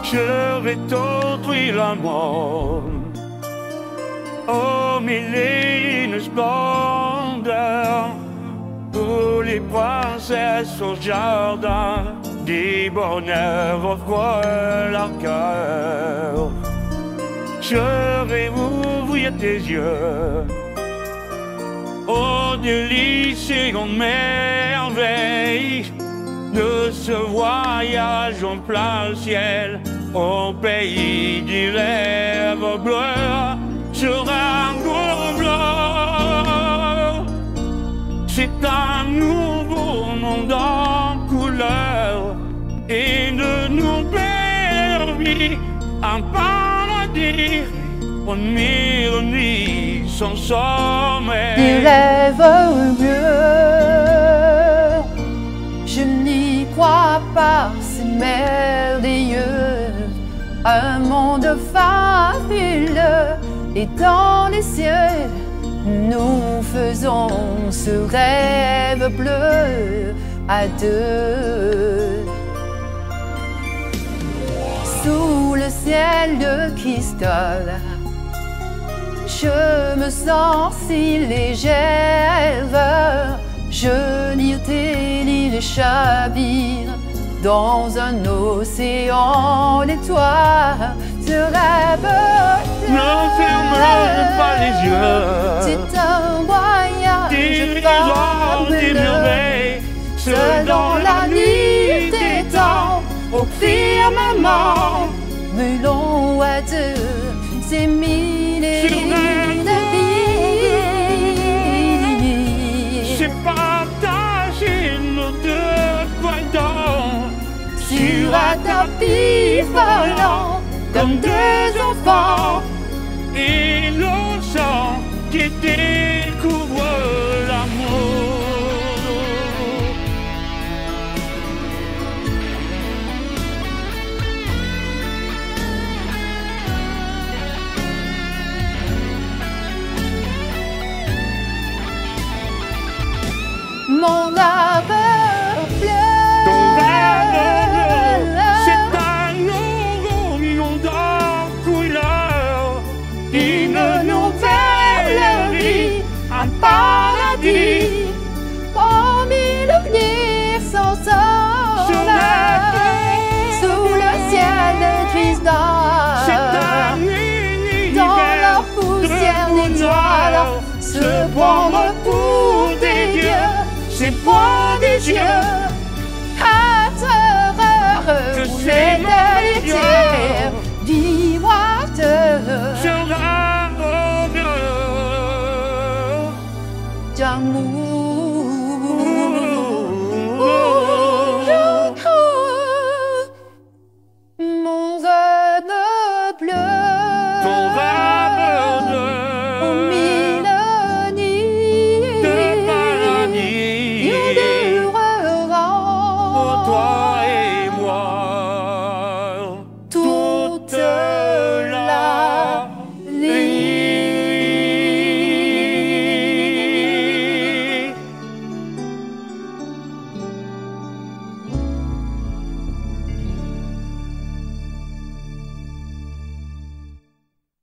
je vais t'offrir le monde, oh mille et une splendeurs, pour les princesses au jardin, des bonheurs offrent leur cœur. Je vais ouvrir tes yeux, oh délices et grandes merveilles de ce voyage en plein ciel, au pays du rêve bleu, sur un gros bleu. C'est un nouveau monde en couleur et de nous permis un paradis, une mille nuits sans sommeil. Des rêves bleus, je n'y crois pas, c'est merveilleux. Un monde fabuleux et dans les cieux, nous faisons ce rêve bleu à deux. Sous le ciel de cristal, je me sens si légère. Je n'y les chavire dans un océan d'étoiles. Ce rêve ne ferme pas les yeux, c'est un voyage fabuleux, seul dans la nuit des temps, au firmament, melon à deux, c'est mille et une vies. c'est partager nos deux pointons Sur un tapis volant, comme deux enfants, et l'on sent qui découvre l'amour. Mon rêve bleu, c'est un nouveau monde en couleur, une nouvelle vie, un paradis, parmi le nid sans soleil, sous le ciel de cristal, c'est un univers dans la poussière d'étoiles, se prendre pour des dieux, c'est pour des dieux.